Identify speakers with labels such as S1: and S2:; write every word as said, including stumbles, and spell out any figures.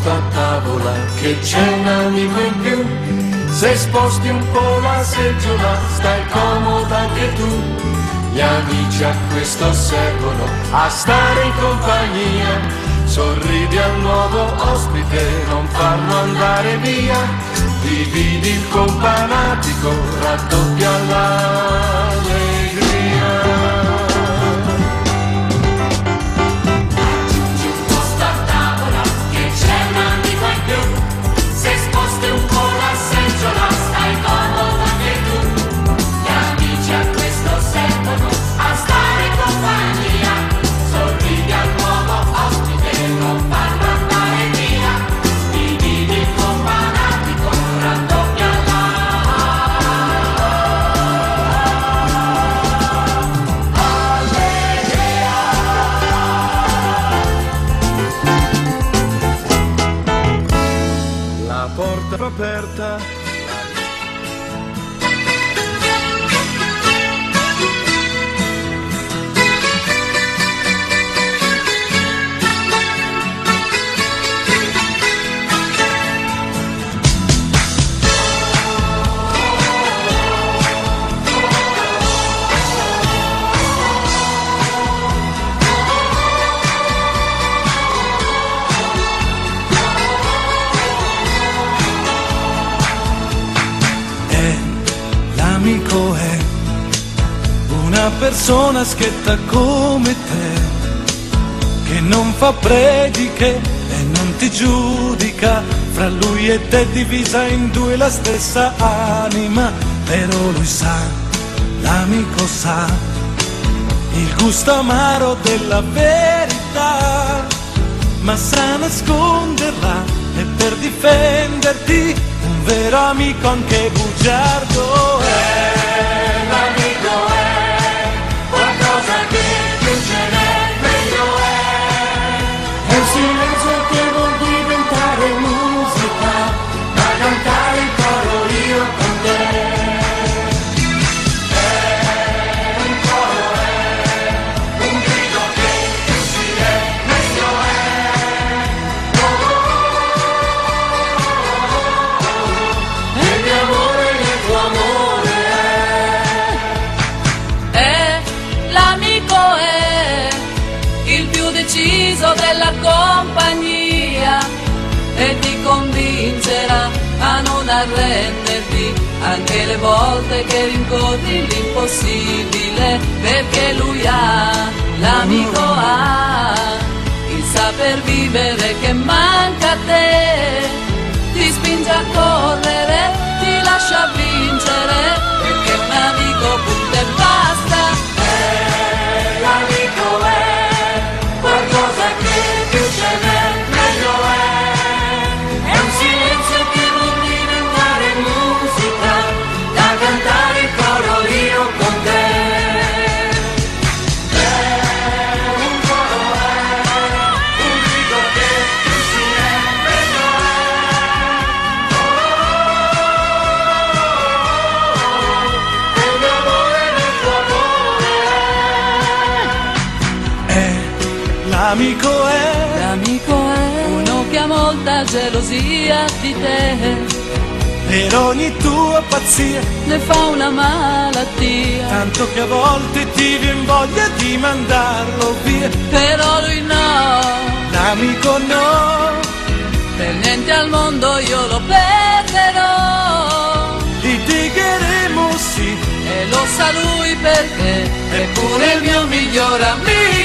S1: posto a tavola che c'è un amico in più. Se sposti un po' la seggiola stai comoda anche tu. Gli amici a questo servono, a stare in compagnia. Sorridi al nuovo ospite, non farlo andare via. Dividi il companatico, raddoppia l'allegria.
S2: Aperta.
S3: L'amico è una persona schietta come te, che non fa prediche e non ti giudica. Fra lui e te divisa in due la stessa anima, però lui sa, l'amico sa, il gusto amaro della verità, ma sa nasconderla e per difenderti un vero amico anche bugiardo è.
S1: L'amico è qualcosa che più ce n'è, meglio è. È un silenzio che vuol diventare musica, da cantare in coro io con te. È un coro, è un grido che più si è, meglio è. Oh, oh, oh, oh. E mio amore, il tuo amore
S4: è. L'amico è il più deciso della compagnia e ti convincerà a non arrenderti anche le volte che rincorri l'impossibile, perché lui ha, l'amico ha il saper vivere che manca a te, ti spinge a correre, ti lascia vincere, perché un amico punta e basta.
S1: l'amico è qualcosa che più ce n'è, meglio è. È un silenzio che vuol diventare musica, da cantare in coro io con te. È un coro, è un grido che più si è, meglio è. Oh, oh, oh, oh. E il mio amore nel tuo amore è.
S3: È, l'amico è,
S4: L'amico è uno che ha molta gelosia di te,
S3: per ogni tua pazzia,
S4: ne fa una malattia,
S3: tanto che a volte ti vien voglia di mandarlo via.
S4: però lui no,
S3: L'amico no,
S4: per niente al mondo io lo perderò,
S3: litigheremo sì,
S4: e lo sa lui perché è pure il mio miglior amico.